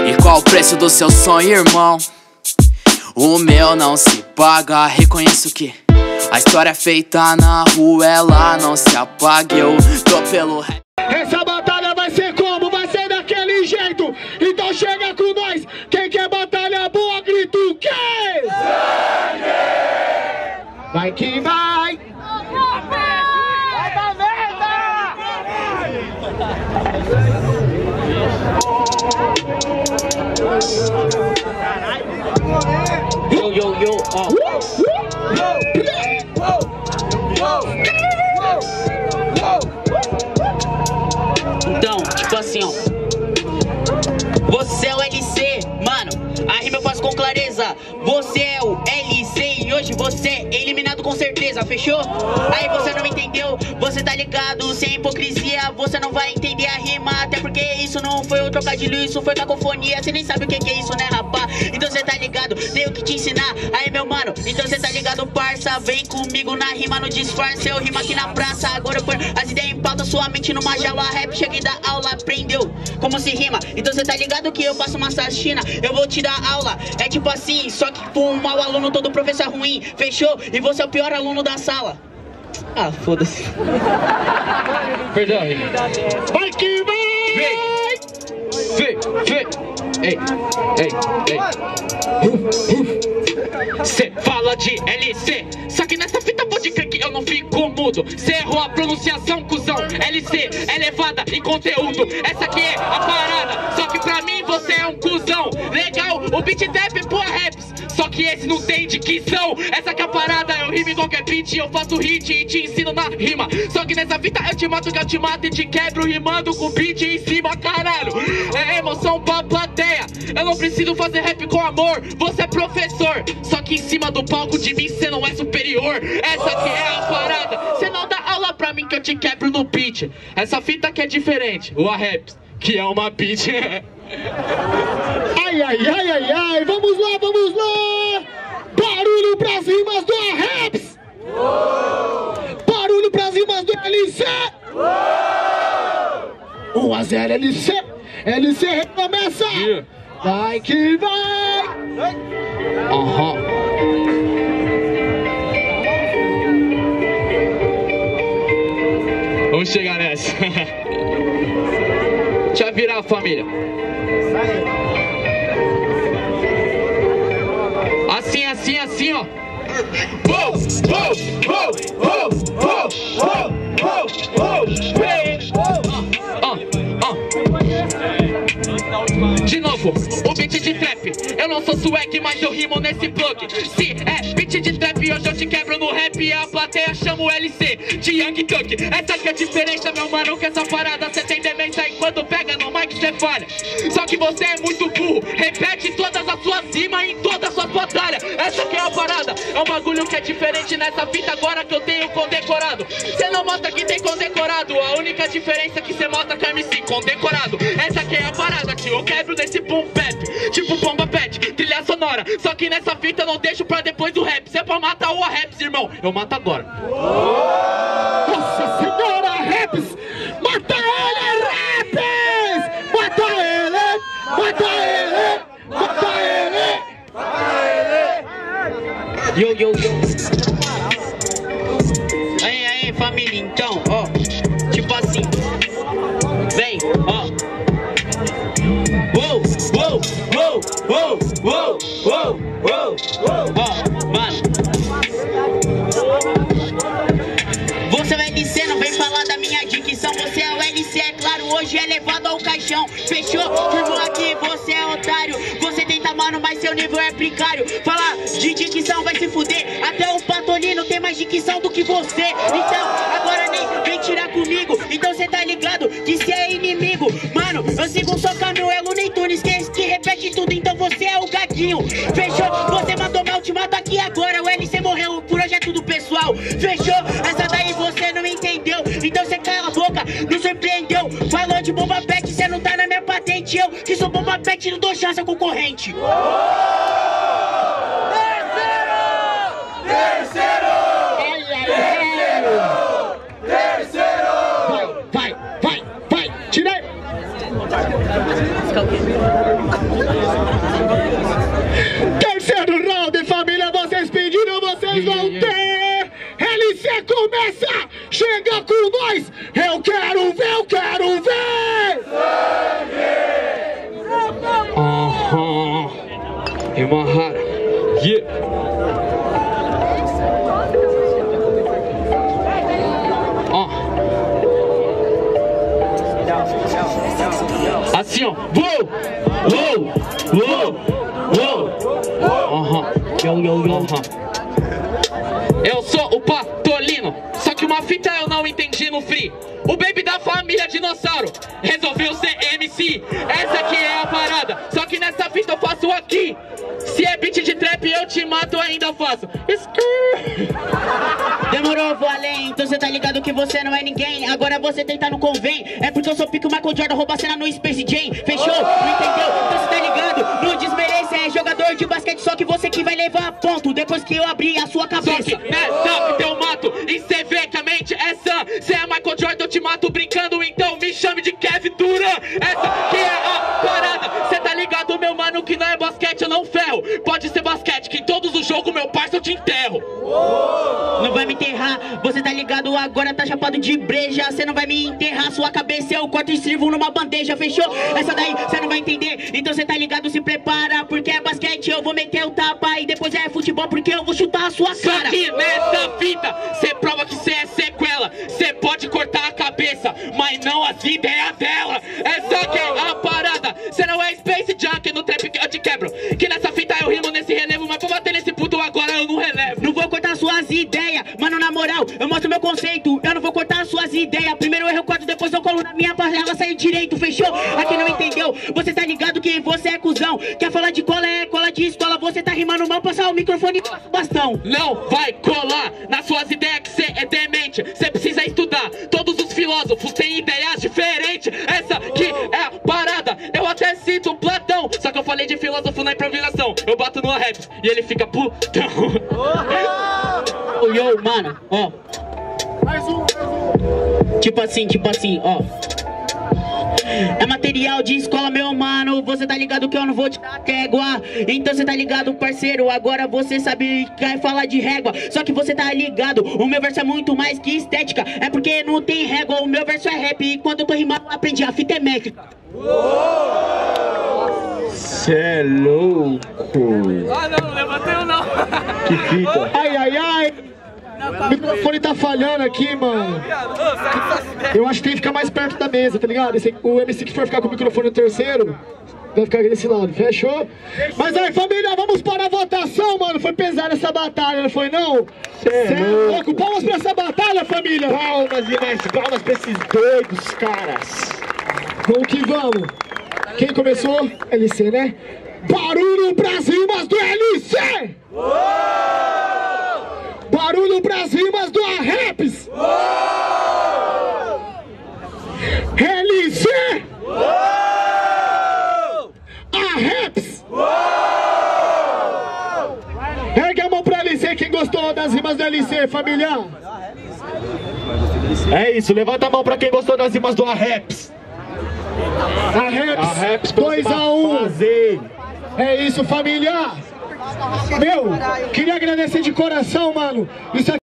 E qual o preço do seu sonho, irmão? O meu não se paga, reconheço que a história é feita na rua, ela não se apaga. Eu tô pelo rap. Essa batalha vai ser como? Vai ser daquele jeito. Então chega com nós. Quem quer batalha boa, grita o quê? Sangue! Vai que vai. Vai dar merda! Yo, yo, yo, ó. Então, tipo assim, ó. Você é o LC, mano. A rima eu faço com clareza. Você é o LC e hoje você é eliminado com certeza, fechou? Aí você não entendeu, você tá ligado, sem hipocrisia você não vai entender a rima. Até porque isso não foi o trocadilho, isso foi cacofonia. Você nem sabe o que é isso, né, rapá? Então você tá ligado, tenho que te ensinar. Aí meu mano, então você tá ligado, parça. Vem comigo na rima, no disfarce. Eu rimo aqui na praça, agora eu ponho as ideias em pauta. Sua mente numa jaula, rap, cheguei da aula. Aprendeu como se rima, então você tá ligado que eu faço uma faxina. Eu vou te dar aula, é tipo assim. Só que com um mau aluno, todo professor ruim, fechou? E você é o pior aluno da sala. Ah, foda-se. Perdão. Vai que vai! Vem! Ei! Cê fala de LC, só que nessa fita pode crer que eu não fico mudo. Cê errou a pronunciação, cuzão. LC, elevada em conteúdo. Essa aqui é a parada, só que pra mim você é um cuzão. Legal, o beat trap pô raps, só que esse não tem dicção. Essa aqui é a parada, eu rimo em qualquer beat. Eu faço hit e te ensino na rima. Só que nessa fita eu te mato, que eu te mato e te quebro rimando com beat em cima, caralho. É emoção pra plateia, eu não preciso fazer rap com amor. Você é professor, só que em cima do palco de mim cê não é superior. Essa aqui é a parada, cê não dá aula pra mim que eu te quebro no beat. Essa fita aqui é diferente, o Raps, que é uma beat. Ai, vamos lá! Barulho pras rimas do Raps! Barulho pras rimas do LC! 1-0 LC! LC recomeça! Vai que vai! Vamos chegar nessa. Deixa eu virar, família. Assim, ó. De novo, o beat de trap. Eu não sou swag, mas eu rimo nesse plug. Se é beat de trap, hoje eu te quebro no rap. E a plateia chama o LC de Young Thug. Essa que é a diferença, meu mano, que essa parada cê tem demência. E quando pega no mic cê falha. Só que você é muito burro, repete todas as suas rimas em todas as suas batalhas. Essa que é a parada, é um bagulho que é diferente nessa fita agora que eu tenho condecorado. Cê não mostra que tem condecorado, a única diferença é que cê mostra que é MC condecorado. Essa que é a parada que eu quebro nesse boom bap, tipo bomba pet, trilha sonora. Só que nessa fita eu não deixo pra depois do rap. Cê é pra matar o Raps, irmão, eu mato agora. Nossa senhora, Raps! Mata ele, Raps! Mata ele! Mata ele! Mata ele! Yo. Aí, família, então, ó. Tipo assim. Vem, ó. Ó, mano. Você é o LC, não vem falar da minha dicção. Você é o LC, é claro, hoje é levado ao caixão. Fechou? Firmou aqui, você é otário. Você tenta, mano, mas seu nível é precário. Falar de dicção vai se fuder. Até o Patolino tem mais dicção do que você. Então, agora nem vem tirar comigo. Então cê tá ligado que cê é inimigo. Mano, eu sigo só Canuelo nem Tunes, que repete tudo, então você é o gatinho. Fechou? Você mandou meu ultimato aqui agora. O LC morreu, por hoje é tudo pessoal. Fechou? Essa daí você não entendeu. Então cê cala a boca, não surpreendeu. Falou de bomba pet, cê não tá na minha patente. Eu que sou bomba pet, não dou chance ao concorrente. Vai, tirei! Terceiro round, família, vocês pediram, vocês vão ter. LC começa, chega com nós. Eu quero ver, eu quero ver. Imahara, yeah. Assim, ó. Eu sou o Patolino, só que uma fita eu não entendi no free. O baby da família dinossauro resolveu ser MC. Essa aqui é a parada, só que nessa fita eu faço aqui. Se é beat de trap eu te mato, eu ainda faço. Demorou, vou além, então cê tá ligado que você não é ninguém. Agora você tenta no convém. É porque eu sou pico Michael Jordan, rouba a cena no Space Jam. Fechou? Não entendeu? Então cê tá ligado? Não desmerece, é jogador de basquete, só que você que vai levar ponto depois que eu abrir a sua cabeça. Só que nessa fita eu mato e cê vê que a mente é sã. Cê é Michael Jordan, eu te mato brincando, então me chame de Kevin Durant. Essa que é a parada. Cê tá ligado, meu mano, que não é basquete, eu não ferro. Pode ser basquete, que em todos os jogos, meu parceiro, eu te enterro. Não vai me enterrar, você tá ligado, agora tá chapado de breja. Cê não vai me enterrar, sua cabeça eu corto e sirvo numa bandeja, fechou? Essa daí cê não vai entender, então cê tá ligado, se prepara. Porque é basquete, eu vou meter o tapa. E depois é futebol, porque eu vou chutar a sua cara. Só que nessa fita, cê prova que cê é sequela. Cê pode cortar a cabeça, mas não as ideias dela. Essa que é a parada. Cê não é Space Junk no trap que eu te quebro. Que nessa fita eu rimo nesse relevo, mas pra bater nesse puto agora eu não relevo. Não vou cortar suas ideias, mano, na moral, eu mostro meu conceito. Eu não vou cortar suas ideias. Primeiro eu corto, depois eu colo na minha pra ela sair direito, fechou? Aqui não entendeu, você tá ligado que você é cuzão. Quer falar de cola, é cola de escola. Você tá rimando mal, passar o microfone e bastão. Não vai colar nas suas ideias que cê é demente. Cê precisa estudar, todos os filósofos têm ideias diferentes. Essa que é a parada, eu até cito Platão, só que eu falei de filósofo na improvisação. Eu bato no rap e ele fica putão. Yo, mano, ó. Tipo assim, ó. É material de escola, meu mano. Você tá ligado que eu não vou te dar trégua. Então você tá ligado, parceiro. Agora você sabe que vai falar de régua. Só que você tá ligado, o meu verso é muito mais que estética. É porque não tem régua, o meu verso é rap. E quando eu tô rimando, eu aprendi, a fita é métrica. Cê é louco. Ah, não levantei não. Que fita. Ai. O microfone tá falhando aqui, mano. Eu acho que tem que ficar mais perto da mesa, tá ligado? O MC que for ficar com o microfone no terceiro vai ficar desse lado, fechou? Mas aí, família, vamos para a votação, mano. Foi pesada essa batalha, não foi não? Cê é louco. Palmas pra essa batalha, família. Palmas e mais palmas pra esses doidos caras. Vamos que vamos. Quem começou? LC, né? Barulho pras rimas do LC! Barulho pras rimas do Arraps! LC! Arraps! Ergue a mão pra LC, quem gostou das rimas do LC, família! É isso, levanta a mão pra quem gostou das rimas do Arraps! Arraps 2-1! É isso, família! Meu, queria agradecer de coração, mano! Isso aqui